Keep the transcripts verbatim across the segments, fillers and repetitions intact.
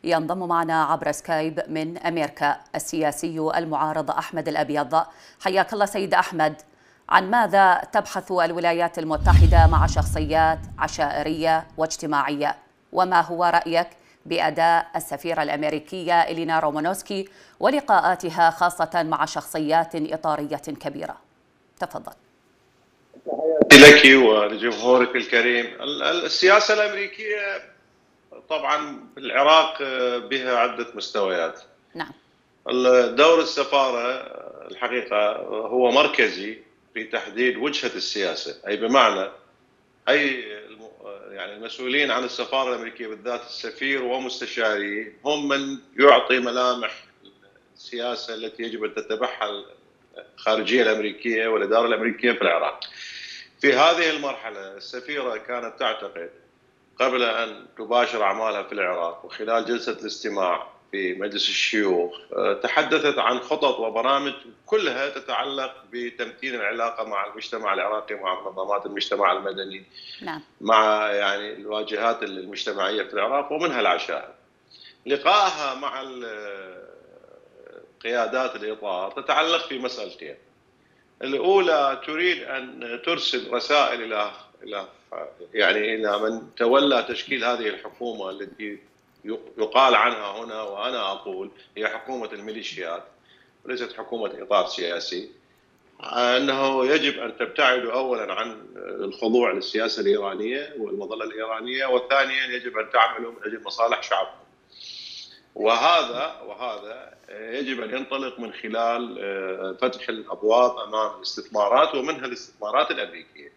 ينضم معنا عبر سكايب من أمريكا السياسي المعارض أحمد الأبيض. حياك الله سيد أحمد. عن ماذا تبحث الولايات المتحدة مع شخصيات عشائرية واجتماعية؟ وما هو رأيك بأداء السفيرة الأمريكية إلينا رومانوسكي ولقاءاتها خاصة مع شخصيات إطارية كبيرة؟ تفضل. لك ولجمهورك الكريم. السياسة الأمريكية طبعا بالعراق بها عدة مستويات. نعم. دور السفارة الحقيقة هو مركزي في تحديد وجهة السياسة، أي بمعنى أي يعني المسؤولين عن السفارة الأمريكية بالذات السفير ومستشاريه هم من يعطي ملامح السياسة التي يجب أن تتبعها الخارجية الأمريكية والإدارة الأمريكية في العراق. في هذه المرحلة السفيرة كانت تعتقد قبل أن تباشر أعمالها في العراق وخلال جلسة الاستماع في مجلس الشيوخ تحدثت عن خطط وبرامج كلها تتعلق بتمتين العلاقة مع المجتمع العراقي، مع منظمات المجتمع المدني. نعم. مع يعني الواجهات المجتمعية في العراق ومنها العشائر. لقائها مع قيادات الإطار تتعلق في مسألتين. الأولى تريد أن ترسل رسائل إلى إلى يعني إلى من تولى تشكيل هذه الحكومة التي يقال عنها هنا وأنا أقول هي حكومة الميليشيات وليست حكومة إطار سياسي، أنه يجب أن تبتعدوا أولا عن الخضوع للسياسة الإيرانية والمظلة الإيرانية، وثانيا يجب أن تعملوا من أجل مصالح شعبكم. وهذا وهذا يجب أن ينطلق من خلال فتح الأبواب أمام الاستثمارات ومنها الاستثمارات الأمريكية.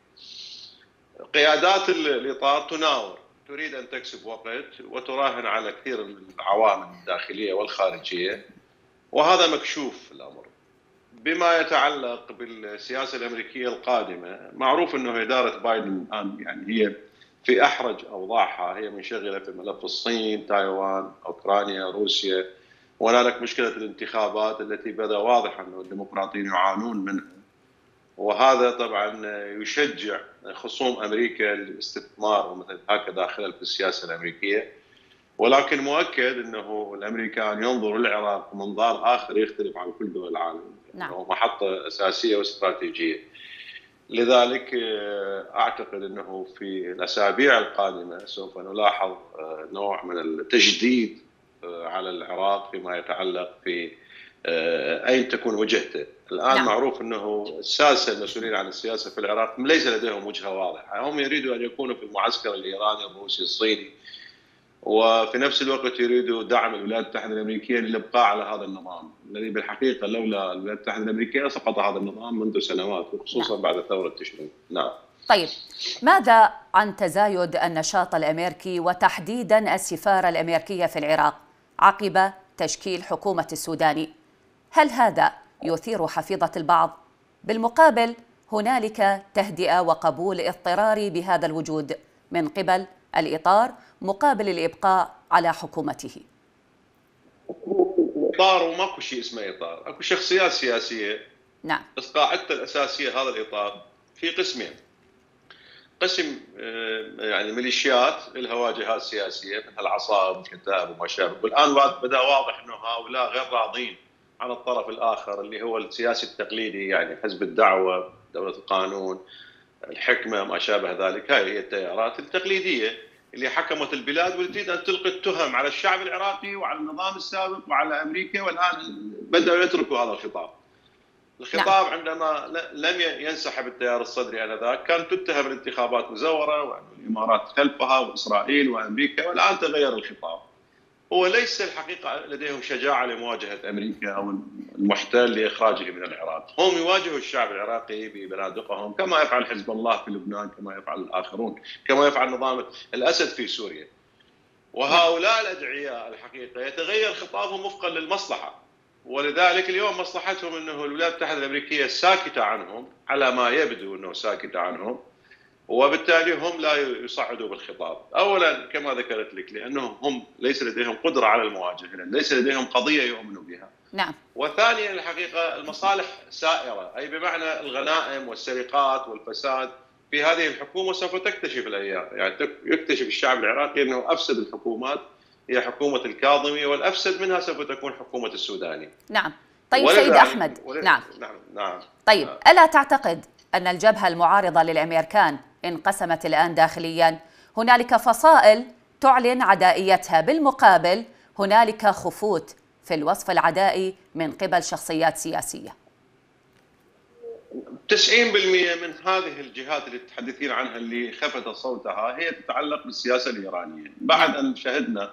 قيادات الإطار تناور، تريد أن تكسب وقت وتراهن على كثير من العوامل الداخلية والخارجية، وهذا مكشوف الأمر. بما يتعلق بالسياسة الأمريكية القادمة، معروف أنه إدارة بايدن الآن يعني هي في أحرج أوضاعها، هي منشغلة في ملف الصين، تايوان، أوكرانيا، روسيا، وهنالك مشكلة الانتخابات التي بدا واضح أنه الديمقراطيين يعانون منها، وهذا طبعا يشجع خصوم أمريكا للاستثمار ومثل هكذا خلل في السياسة الأمريكية. ولكن مؤكد أنه الأمريكان ينظروا للعراق منظار آخر يختلف عن كل دول العالم. نعم. أنه محطة أساسية واستراتيجية. لذلك أعتقد أنه في الأسابيع القادمة سوف نلاحظ نوع من التجديد على العراق فيما يتعلق في أين تكون وجهته. الآن نعم. معروف أنه الساسة المسؤولين عن السياسة في العراق ليس لديهم وجهة واضحة، هم يريدوا أن يكونوا في المعسكر الإيراني الروسي الصيني، وفي نفس الوقت يريدوا دعم الولايات المتحدة الأمريكية للإبقاء على هذا النظام الذي بالحقيقة لولا الولايات المتحدة الأمريكية سقط هذا النظام منذ سنوات، وخصوصا نعم. بعد ثورة تشرين. نعم. طيب، ماذا عن تزايد النشاط الأمريكي وتحديدا السفارة الأمريكية في العراق عقب تشكيل حكومة السوداني؟ هل هذا يثير حفيظة البعض؟ بالمقابل هنالك تهدئة وقبول اضطراري بهذا الوجود من قبل الإطار مقابل الإبقاء على حكومته. إطار وماكو شيء اسمه إطار، اكو شخصيات سياسية. نعم. بس قاعدته الأساسية هذا الإطار في قسمين. قسم يعني ميليشيات لها واجهات سياسية مثل العصائب والكتائب وما شابه، والآن بدأ واضح أنه هؤلاء غير راضين عن الطرف الآخر اللي هو السياسي التقليدي، يعني حزب الدعوة، دولة القانون، الحكمة، ما شابه ذلك. هاي هي التيارات التقليدية اللي حكمت البلاد وتريد أن تلقي التهم على الشعب العراقي وعلى النظام السابق وعلى أمريكا، والآن بدأوا يتركوا هذا الخطاب. الخطاب نعم. عندما لم ينسحب التيار الصدري آنذاك كانت تتهم الانتخابات مزورة وأن الإمارات خلفها وإسرائيل وأمريكا، والآن تغير الخطاب. هو ليس الحقيقة لديهم شجاعة لمواجهة أمريكا أو المحتل لإخراجه من العراق. هم يواجهوا الشعب العراقي ببنادقهم كما يفعل حزب الله في لبنان، كما يفعل الآخرون، كما يفعل نظام الأسد في سوريا. وهؤلاء الأدعياء الحقيقة يتغير خطابهم وفقا للمصلحة، ولذلك اليوم مصلحتهم أنه الولايات المتحدة الأمريكية ساكتة عنهم، على ما يبدو أنه ساكتة عنهم، وبالتالي هم لا يصعدوا بالخطاب. أولا كما ذكرت لك لأنهم هم ليس لديهم قدرة على المواجهة، ليس لديهم قضية يؤمنوا بها. نعم. وثانيا الحقيقة المصالح سائرة، أي بمعنى الغنائم والسرقات والفساد في هذه الحكومة سوف تكتشف الأيام، يعني يكتشف الشعب العراقي أنه أفسد الحكومات هي حكومة الكاظمي، والأفسد منها سوف تكون حكومة السوداني. نعم. طيب سيد أحمد، نعم. نعم نعم طيب نعم. ألا تعتقد أن الجبهة المعارضة للأمريكان انقسمت الآن داخليا؟ هنالك فصائل تعلن عدائيتها، بالمقابل هنالك خفوت في الوصف العدائي من قبل شخصيات سياسية. تسعين بالمئة من هذه الجهات اللي تتحدثين عنها اللي خفت صوتها هي تتعلق بالسياسة الإيرانية، بعد أن شهدنا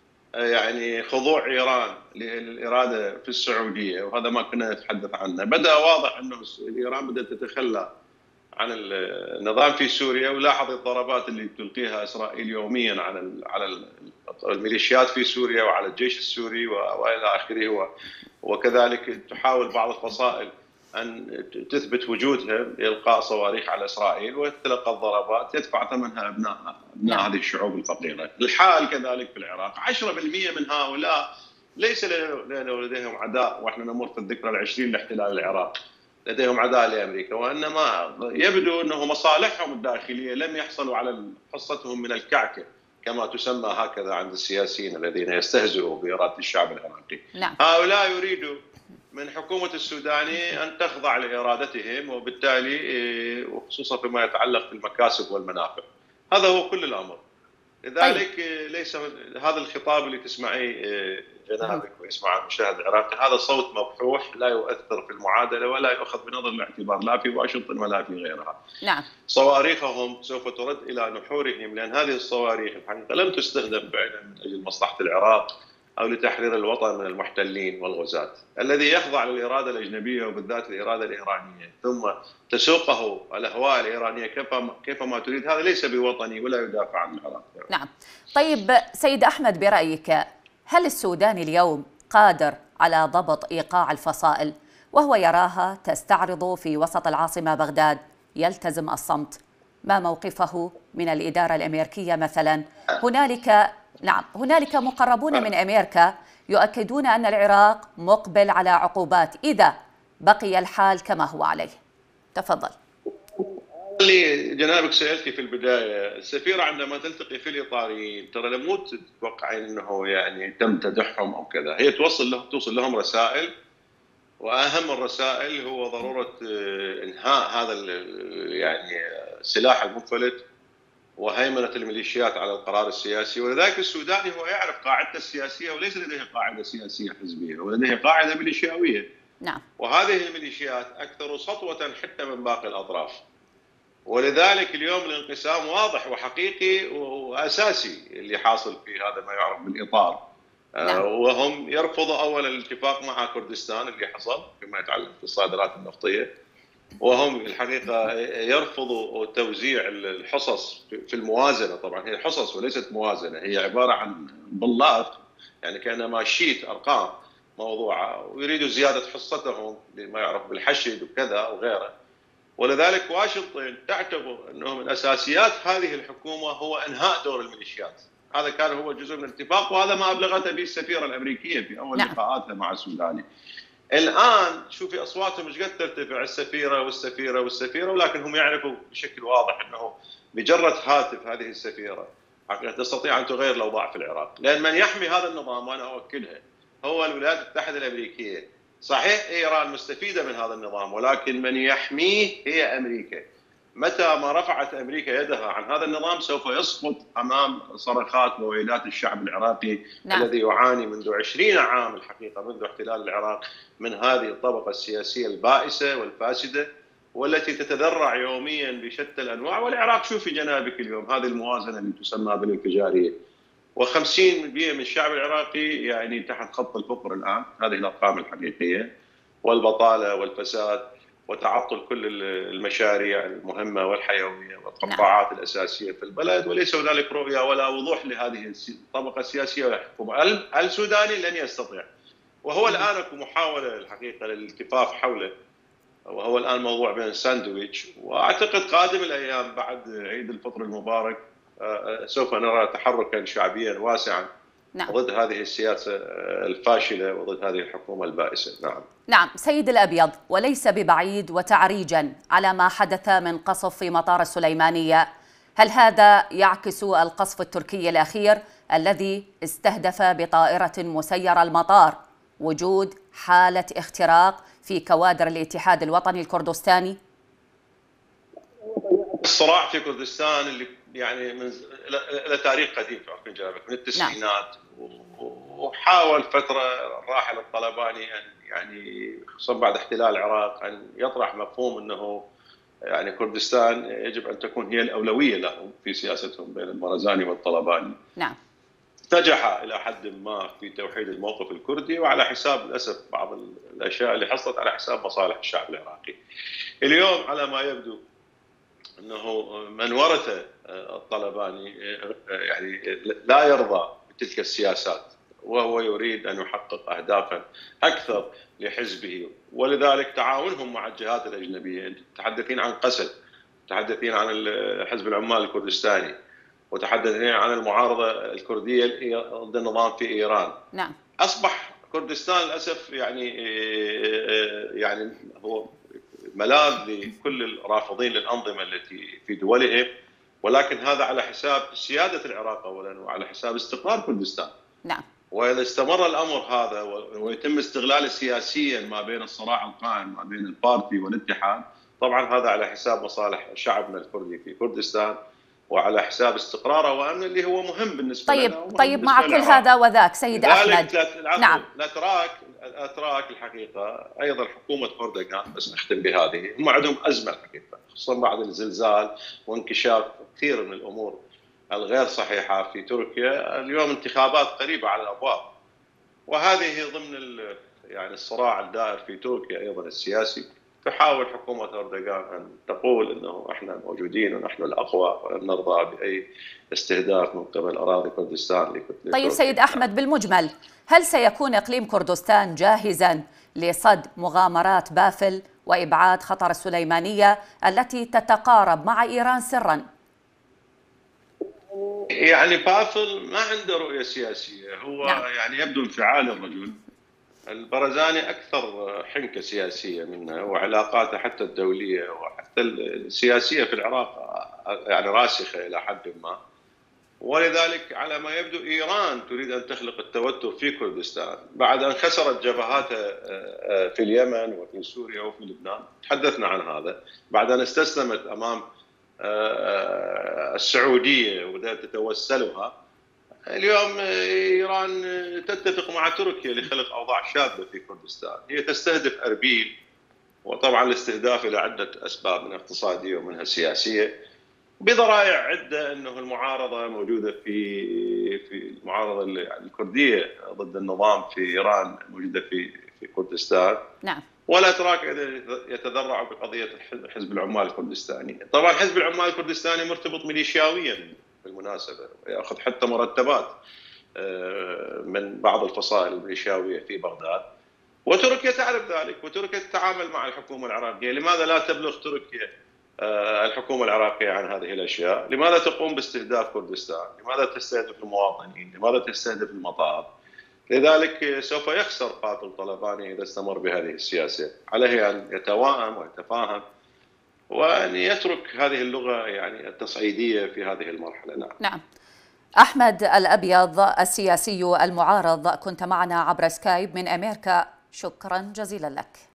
يعني خضوع إيران للإرادة في السعودية، وهذا ما كنا نتحدث عنه. بدأ واضح أنه إيران بدأت تتخلى عن النظام في سوريا، ولاحظ الضربات اللي تلقيها إسرائيل يوميا على على الميليشيات في سوريا وعلى الجيش السوري وإلى آخره، وكذلك تحاول بعض الفصائل أن تثبت وجودها بإلقاء صواريخ على إسرائيل، وتتلقى الضربات يدفع ثمنها أبناء أبناء هذه الشعوب الفقيرة. الحال كذلك في العراق، عشرة بالمئة من هؤلاء ليس لديهم عداء، وإحنا نمر في الذكرى العشرين لاحتلال العراق، لديهم عداء لأمريكا، وإنما يبدو أنه مصالحهم الداخلية لم يحصلوا على حصتهم من الكعكة كما تسمى هكذا عند السياسيين الذين يستهزئوا بإرادة الشعب العراقي. نعم. هؤلاء يريدوا من حكومة السوداني أن تخضع لإرادتهم، وبالتالي وخصوصا فيما يتعلق بالمكاسب والمنافع. هذا هو كل الأمر. لذلك طيب. ليس هذا الخطاب اللي تسمعيه جنابك ويسمع المشاهد العراقي هذا صوت مبحوح لا يؤثر في المعادلة ولا يؤخذ بنظر الاعتبار لا في واشنطن ولا في غيرها. نعم. صواريخهم سوف ترد إلى نحورهم، لأن هذه الصواريخ الحقيقة لم تستخدم فعلا من أجل مصلحة العراق أو لتحرير الوطن من المحتلين والغزاة. الذي يخضع للإرادة الأجنبية وبالذات الإرادة الإيرانية ثم تسوقه الأهواء الإيرانية كيفما تريد، هذا ليس بوطني ولا يدافع عن العراق. نعم. طيب سيد أحمد، برأيك هل السودان اليوم قادر على ضبط إيقاع الفصائل وهو يراها تستعرض في وسط العاصمة بغداد يلتزم الصمت؟ ما موقفه من الإدارة الأمريكية مثلا؟ هنالك نعم هنالك مقربون من أمريكا يؤكدون أن العراق مقبل على عقوبات إذا بقي الحال كما هو عليه. تفضل. اللي جنابك سألتي في البداية، السفيرة عندما تلتقي في الإيطاليين ترى مو تتوقعين أنه يعني تم تدحهم أو كذا، هي توصل لهم توصل لهم رسائل، وأهم الرسائل هو ضرورة إنهاء هذا يعني السلاح المنفلت وهيمنة الميليشيات على القرار السياسي. ولذلك السوداني هو يعرف قاعدته السياسية وليس لديه قاعدة سياسية حزبية، ولديه قاعدة ميليشياوية. نعم. وهذه الميليشيات أكثر سطوة حتى من باقي الأطراف، ولذلك اليوم الانقسام واضح وحقيقي وأساسي اللي حاصل في هذا ما يعرف بالإطار. نعم. وهم يرفضوا أولا الاتفاق مع كردستان اللي حصل فيما يتعلق بالصادرات النفطية، وهم الحقيقة يرفضوا توزيع الحصص في الموازنة. طبعا هي حصص وليست موازنة، هي عبارة عن بلات يعني كأنما شيت أرقام موضوعة، ويريدوا زيادة حصتهم لما يعرف بالحشد وكذا وغيره. ولذلك واشنطن تعتبر أنه من أساسيات هذه الحكومة هو إنهاء دور الميليشيات. هذا كان هو جزء من الاتفاق، وهذا ما أبلغته به السفيرة الأمريكية في أول نعم. لقاءاتها مع السوداني. الآن شوفي أصواتهم مش قد ترتفع، السفيرة والسفيرة والسفيرة، ولكن هم يعرفوا بشكل واضح أنه بجرة هاتف هذه السفيرة تستطيع أن تغير الأوضاع في العراق. لأن من يحمي هذا النظام وأنا أؤكدها هو الولايات المتحدة الأمريكية. صحيح إيران مستفيدة من هذا النظام، ولكن من يحميه هي أمريكا. متى ما رفعت أمريكا يدها عن هذا النظام سوف يسقط أمام صرخات وويلات الشعب العراقي. نعم. الذي يعاني منذ عشرين عام الحقيقة منذ احتلال العراق من هذه الطبقة السياسية البائسة والفاسدة، والتي تتذرع يوميا بشتى الأنواع. والعراق شوفي جنابك اليوم هذه الموازنة اللي تسمى بالانفجارية، وخمسين بالمئة من الشعب العراقي يعني تحت خط الفقر الآن، هذه الأرقام الحقيقية، والبطالة والفساد وتعطل كل المشاريع المهمة والحيوية والقطاعات نعم. الأساسية في البلد، وليس هنالك رؤية ولا وضوح لهذه الطبقة السياسية والحكومة. السوداني لن يستطيع، وهو الآن محاولة الحقيقة للالتفاف حوله، وهو الآن موضوع بين الساندويتش. وأعتقد قادم الأيام بعد عيد الفطر المبارك سوف نرى تحركا شعبيا واسعا نعم. ضد هذه السياسة الفاشلة وضد هذه الحكومة البائسة. نعم. نعم سيد الأبيض، وليس ببعيد وتعريجا على ما حدث من قصف في مطار السليمانية، هل هذا يعكس القصف التركي الأخير الذي استهدف بطائرة مسيرة المطار وجود حالة اختراق في كوادر الاتحاد الوطني الكردستاني؟ الصراع في كردستان اللي يعني من له تاريخ قديم في جنابك من التسعينات. نعم. وحاول فتره الراحل الطلباني ان يعني خصوصا بعد احتلال العراق ان يطرح مفهوم انه يعني كردستان يجب ان تكون هي الاولويه لهم في سياستهم بين البرزاني والطلباني. نعم. نجح الى حد ما في توحيد الموقف الكردي، وعلى حساب للاسف بعض الاشياء اللي حصلت على حساب مصالح الشعب العراقي. اليوم على ما يبدو انه من ورث الطلباني يعني لا يرضى بتلك السياسات، وهو يريد ان يحقق اهدافا اكثر لحزبه، ولذلك تعاونهم مع الجهات الاجنبيه. تتحدثين عن قسد، تتحدثين عن حزب العمال الكردستاني، وتحدثين عن المعارضه الكرديه ضد النظام في ايران. نعم. اصبح كردستان للاسف يعني يعني هو ملاذ لكل الرافضين للانظمه التي في دولهم، ولكن هذا على حساب سياده العراق اولا، وعلى حساب استقرار كردستان. نعم. واذا استمر الامر هذا ويتم استغلاله سياسيا ما بين الصراع القائم ما بين البارتي والاتحاد، طبعا هذا على حساب مصالح شعبنا الكردي في كردستان وعلى حساب استقراره وامنه اللي هو مهم بالنسبه طيب لنا. طيب مع كل هذا وذاك سيد احمد. نعم. الاتراك الاتراك الحقيقه ايضا حكومه اردوغان، بس نختم بهذه، هم عندهم ازمه الحقيقه خصوصا بعد الزلزال وانكشاف كثير من الامور الغير صحيحه في تركيا. اليوم انتخابات قريبه على الابواب، وهذه ضمن يعني الصراع الدائر في تركيا ايضا السياسي. تحاول حكومه اردوغان ان تقول انه احنا موجودين ونحن الاقوى ولن نرضى باي استهداف من قبل اراضي كردستان. طيب سيد احمد، بالمجمل هل سيكون اقليم كردستان جاهزا لصد مغامرات بافل وابعاد خطر السليمانيه التي تتقارب مع ايران سرا؟ يعني بافل ما عنده رؤيه سياسيه، هو نعم. يعني يبدو انفعالي الرجل. البرزاني اكثر حنكه سياسيه منه، وعلاقاته حتى الدوليه وحتى السياسيه في العراق يعني راسخه الى حد ما. ولذلك على ما يبدو ايران تريد ان تخلق التوتر في كردستان بعد ان خسرت جبهاتها في اليمن وفي سوريا وفي لبنان. تحدثنا عن هذا بعد ان استسلمت امام السعوديه وبدات تتوسلها. اليوم ايران تتفق مع تركيا لخلق اوضاع شاذه في كردستان. هي تستهدف اربيل، وطبعا الاستهداف له عده اسباب منها اقتصاديه ومنها سياسيه، بذرائع عده انه المعارضه موجوده في في المعارضه الكرديه ضد النظام في ايران موجوده في في كردستان. نعم. والاتراك يتذرع بقضيه حزب العمال الكردستاني. طبعا حزب العمال الكردستاني مرتبط ميليشياويا بالمناسبه، ياخذ حتى مرتبات من بعض الفصائل الميليشياويه في بغداد، وتركيا تعرف ذلك، وتركيا تتعامل مع الحكومه العراقيه. لماذا لا تبلغ تركيا الحكومه العراقيه عن هذه الاشياء؟ لماذا تقوم باستهداف كردستان؟ لماذا تستهدف المواطنين؟ لماذا تستهدف المطار؟ لذلك سوف يخسر قاتل طلباني اذا استمر بهذه السياسه. عليه ان يتوائم ويتفاهم وأن يترك هذه اللغة يعني التصعيدية في هذه المرحلة. نعم. نعم. أحمد الأبيض السياسي المعارض، كنت معنا عبر سكايب من أمريكا، شكرا جزيلا لك.